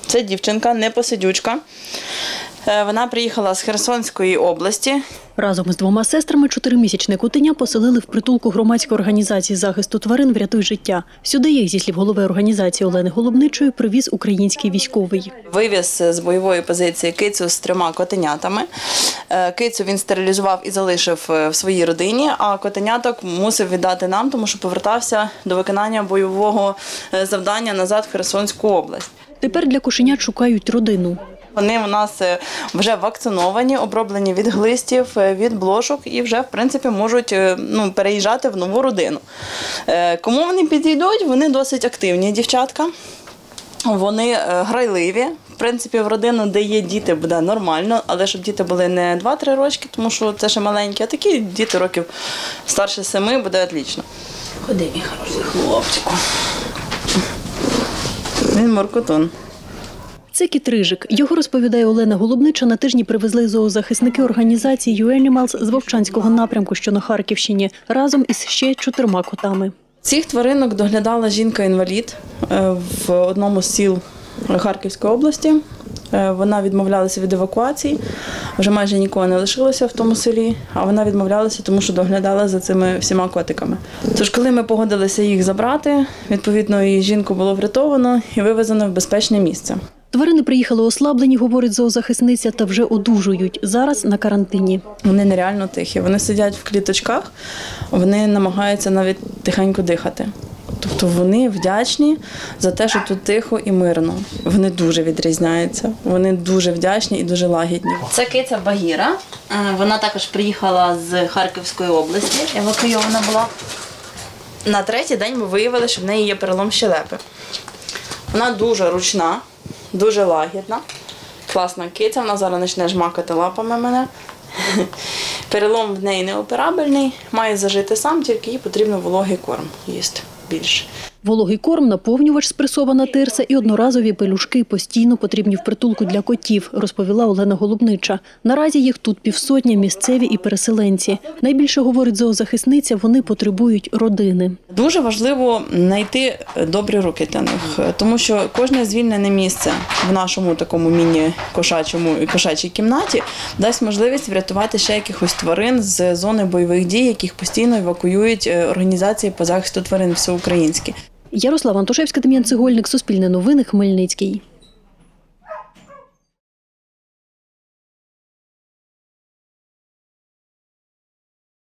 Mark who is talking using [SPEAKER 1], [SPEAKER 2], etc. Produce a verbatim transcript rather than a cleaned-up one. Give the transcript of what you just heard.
[SPEAKER 1] Це дівчинка, непосидючка. Вона приїхала з Херсонської області.
[SPEAKER 2] Разом із двома сестрами чотиримісячне котеня поселили в притулку громадської організації захисту тварин «Врятуй життя». Сюди їх, зі слів голови організації Олени Голубничої, привіз український військовий.
[SPEAKER 1] Вивіз з бойової позиції кицю з трьома котенятами. Кицю він стерилізував і залишив в своїй родині, а котеняток мусив віддати нам, тому що повертався до виконання бойового завдання назад в Херсонську область.
[SPEAKER 2] Тепер для кошенят шукають родину.
[SPEAKER 1] Вони у нас вже вакциновані, оброблені від глистів, від блошок і вже, в принципі, можуть ну, переїжджати в нову родину. Кому вони підійдуть? Вони досить активні дівчатка, вони грайливі. В принципі, в родину, де є діти, буде нормально, але щоб діти були не два-три рочки, тому що це ще маленькі, а такі діти років старше семи, буде отлично. Ходи, мій хороший хлопчику. Він моркотун.
[SPEAKER 2] Це кіт Рижик. Його, розповідає Олена Голубнича, на тижні привезли зоозахисники організації «Ю Енімалс» з Вовчанського напрямку, що на Харківщині, разом із ще чотирма котами.
[SPEAKER 1] Цих тваринок доглядала жінка-інвалід в одному з сіл Харківської області. Вона відмовлялася від евакуації, вже майже нікого не лишилося в тому селі, а вона відмовлялася, тому що доглядала за цими всіма котиками. Тож, коли ми погодилися їх забрати, відповідно, її жінку було врятовано і вивезено в безпечне місце.
[SPEAKER 2] Тварини приїхали ослаблені, говорить зоозахисниця, та вже одужують. Зараз на карантині.
[SPEAKER 1] Вони нереально тихі. Вони сидять в кліточках, вони намагаються навіть тихенько дихати. Тобто вони вдячні за те, що тут тихо і мирно. Вони дуже відрізняються. Вони дуже вдячні і дуже лагідні. Це киця Багіра. Вона також приїхала з Харківської області, евакуйована була. На третій день ми виявили, що в неї є перелом щелепи. Вона дуже ручна, дуже лагідна, класна киця. Вона зараз почне жмакати лапами мене. Перелом в неї неоперабельний, має зажити сам, тільки їй потрібно вологий корм їсти більше.
[SPEAKER 2] Вологий корм, наповнювач, спресована тирса і одноразові пелюшки постійно потрібні в притулку для котів, розповіла Олена Голубнича. Наразі їх тут півсотня, місцеві і переселенці. Найбільше, говорить зоозахисниця, вони потребують родини.
[SPEAKER 1] Дуже важливо знайти добрі руки для них, тому що кожне звільнене місце в нашому такому міні-кошачому і кошачій кімнаті дасть можливість врятувати ще якихось тварин з зони бойових дій, яких постійно евакуюють організації по захисту тварин всеукраїнські.
[SPEAKER 2] Ярослава Антошевська, Дем'ян Цегольник, Суспільне новини, Хмельницький.